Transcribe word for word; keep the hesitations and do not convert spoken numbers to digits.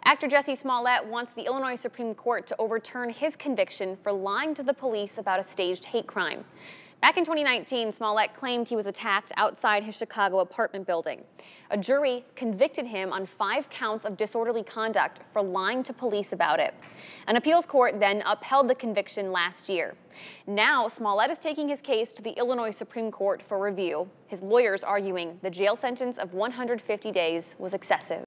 Actor Jussie Smollett wants the Illinois Supreme Court to overturn his conviction for lying to the police about a staged hate crime. Back in twenty nineteen, Smollett claimed he was attacked outside his Chicago apartment building. A jury convicted him on five counts of disorderly conduct for lying to police about it. An appeals court then upheld the conviction last year. Now, Smollett is taking his case to the Illinois Supreme Court for review. His lawyers arguing the jail sentence of one hundred fifty days was excessive.